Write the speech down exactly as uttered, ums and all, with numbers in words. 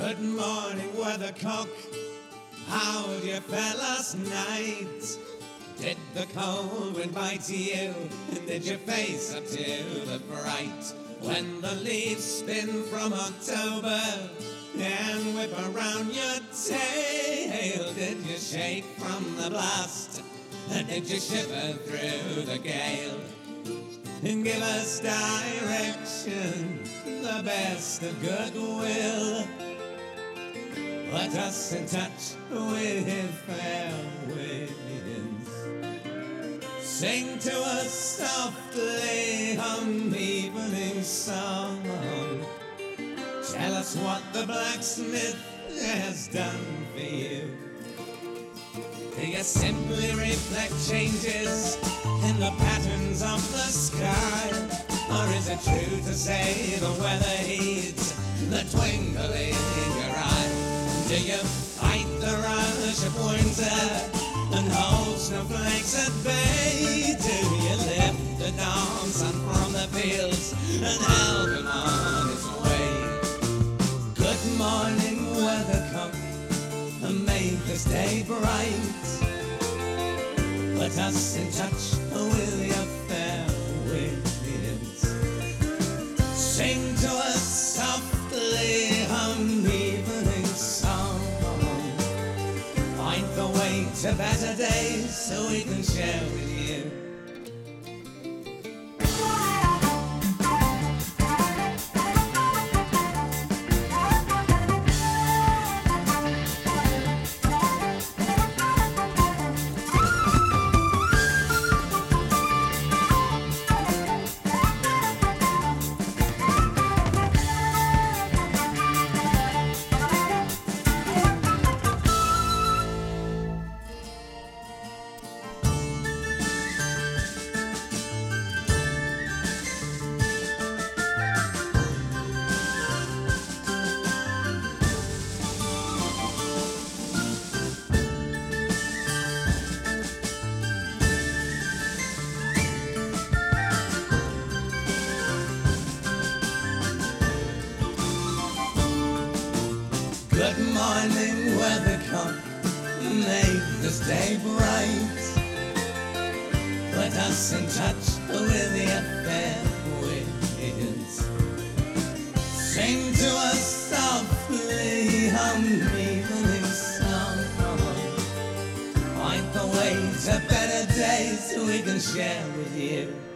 Good morning, weathercock. How'd you fare last night? Did the cold wind bite you? And did you face up to the fright? When the leaves spin from October and whip around your tail, did you shake from the blast? And did you shiver through the gale? And give us direction, the best of goodwill. Put us in touch with fair winds. Sing to us softly, hum evening song. Tell us what the blacksmith has done for you. Do you simply reflect changes in the patterns of the sky? Or is it true to say the weather heeds the twinkle in your eye? Do you fight the rush of winter and hold snowflakes at bay? Do you lift the dawn sun from the fields and help him on his way? Good morning, weathercock, and make this day bright. Put us in touch with your fair winds. Sing to us softly, hum evening song. Find the way to better days so we can share with you. Good morning, weathercock, make this day bright. Put us in touch with your fair winds. Sing to us softly, hum evening song. Find the way to better days we can share with you.